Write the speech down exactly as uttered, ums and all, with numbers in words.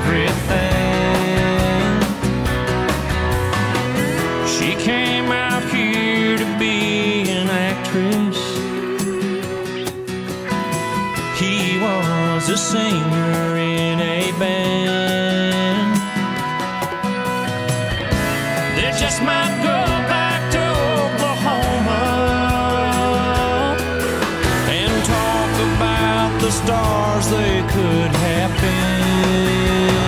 everything. She came out here to be an actress. He was a singer in a band. They just might go back to Oklahoma and talk about the stars they could have been.